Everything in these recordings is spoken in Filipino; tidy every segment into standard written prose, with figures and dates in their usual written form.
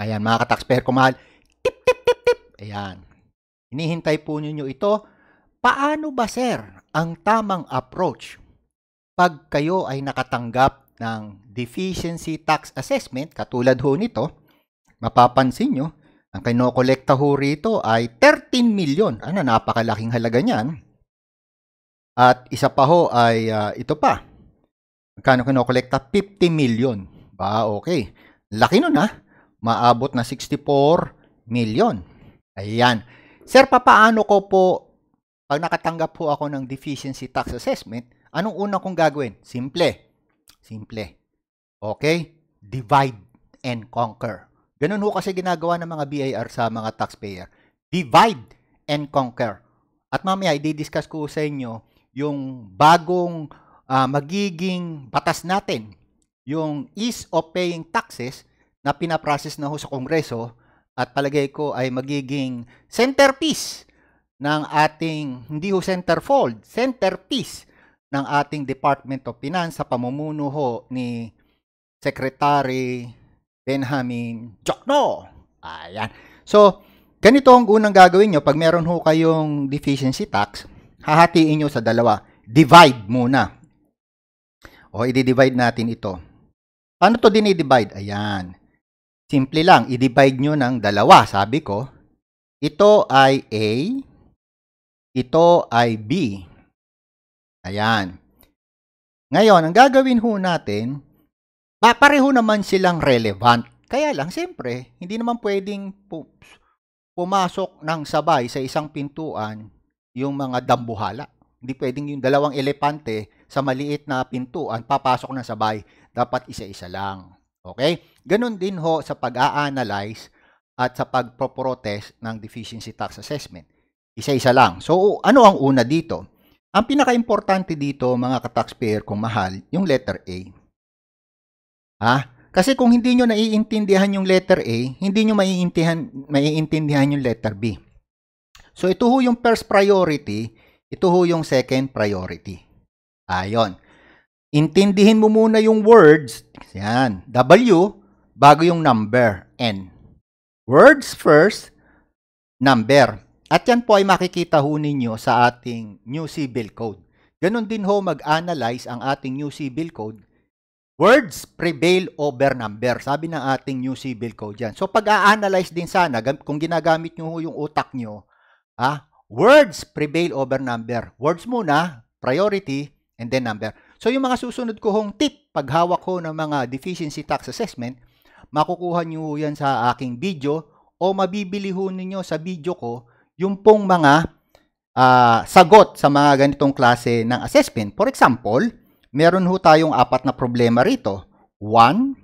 Ayan, mga ka-taxpayer ko mahal. Tip, tip, tip, tip. Ayan. Hinihintay po ninyo ito. Paano ba, sir, ang tamang approach pag kayo ay nakatanggap ng deficiency tax assessment, katulad ho nito, mapapansin nyo, ang kinokolekta ho rito ay 13 million. Ano, napakalaking halaga niyan. At isa pa ho ay ito pa. Magkano kinokolekta? 50 million. Ba, okay. Laki nun ha. Maabot na 64 million. Ayan. Sir, papaano ko po, pag nakatanggap po ako ng deficiency tax assessment, anong unang kong gagawin? Simple. Simple. Okay? Divide and conquer. Ganun ho kasi ginagawa ng mga BIR sa mga taxpayer. Divide and conquer. At mamaya, i-discuss ko sa inyo yung bagong magiging batas natin. Yung ease of paying taxes na pinaprocess na ho sa Kongreso at palagay ko ay magiging centerpiece ng ating, hindi ho centerfold, centerpiece ng ating Department of Finance sa pamumuno ho ni Secretary Benjamin Jokno. Ayan. So, ganito ang unang gagawin nyo. Pag meron ho kayong deficiency tax, hahatiin nyo sa dalawa. Divide muna. O, i-divide natin ito. Paano to din i-divide? Ayan. Simple lang. I-divide nyo ng dalawa. Sabi ko, ito ay A, ito ay B. Ayan. Ngayon, ang gagawin ho natin, pareho naman silang relevant. Kaya lang, siyempre, hindi naman pwedeng pumasok ng sabay sa isang pintuan yung mga dambuhala. Hindi pwedeng yung dalawang elepante sa maliit na pintuan papasok ng sabay. Dapat isa-isa lang. Okay? Ganon din ho sa pag-a-analyze at sa pag-protest ng deficiency tax assessment. Isa-isa lang. So, ano ang una dito? Ang pinaka-importante dito, mga ka-taxpayer kung mahal, yung letter A. Kasi kung hindi nyo naiintindihan yung letter A, hindi nyo maiintindihan yung letter B. So, ito ho yung first priority, ito ho yung second priority. Ayon. Intindihin mo muna yung words, yan, W, bago yung number, N. Words first, number. At yan po ay makikita ho ninyo sa ating New Civil Code. Ganon din ho mag-analyze ang ating New Civil Code. Words prevail over number. Sabi ng ating New Civil Code yan. So pag-a-analyze din sana, kung ginagamit nyo ho yung utak nyo, words prevail over number. Words muna, priority, and then number. So yung mga susunod ko hong tip, paghawak ko ng mga deficiency tax assessment, makukuha nyo yan sa aking video o mabibili ho ninyo sa video ko yung pong mga sagot sa mga ganitong klase ng assessment. For example, meron ho tayong 4 na problema rito. 1,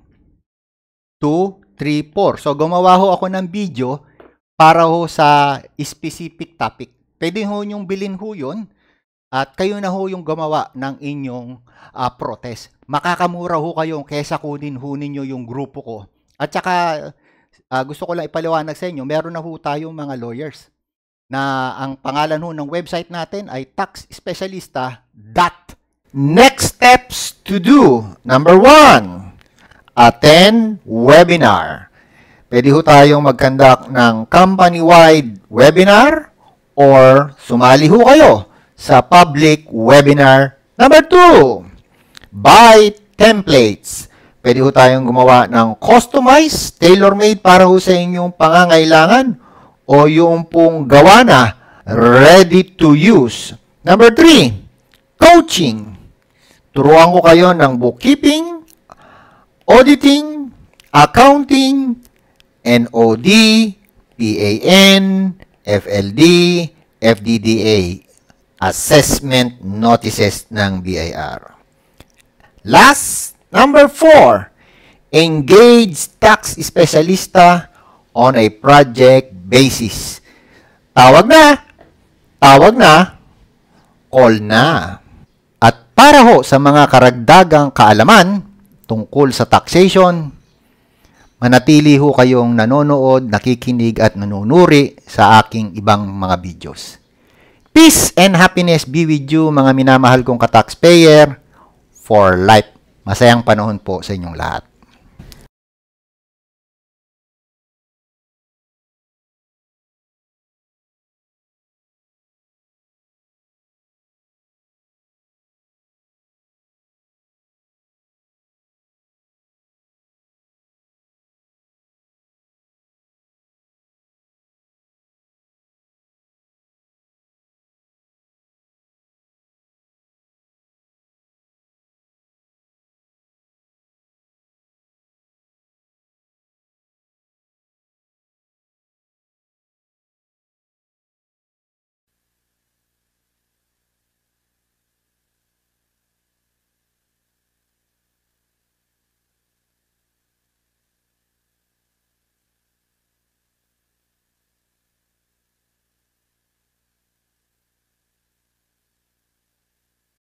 2, 3, 4. So, gumawa ho ako ng video para ho sa specific topic. Pwede ho nyong bilhin ho yun at kayo na ho yung gumawa ng inyong protest. Makakamura ho kayo kesa kunin ho ninyo yung grupo ko. At saka, gusto ko lang ipaliwanag sa inyo, meron na ho tayong mga lawyers na ang pangalan ho ng website natin ay taxspecialista.com. Next steps to do. Number 1, attend webinar. Pwede ho tayong mag-conduct ng company-wide webinar or sumali ho kayo sa public webinar. Number 2, buy templates. Pwede ho tayong gumawa ng customized, tailor-made para ho sa inyong pangangailangan o yung pong gawa na, ready to use. Number 3, coaching. Turuan ko kayo ng bookkeeping, auditing, accounting, NOD, PAN, FLD, FDDA, assessment notices ng BIR. Last, number 4, engage tax specialista on a project basis. Tawag na, call na. At para ho sa mga karagdagang kaalaman tungkol sa taxation, manatili ho kayong nanonood, nakikinig at nanunuri sa aking ibang mga videos. Peace and happiness be with you, mga minamahal kong ka-taxpayer, for life. Masayang panahon po sa inyong lahat.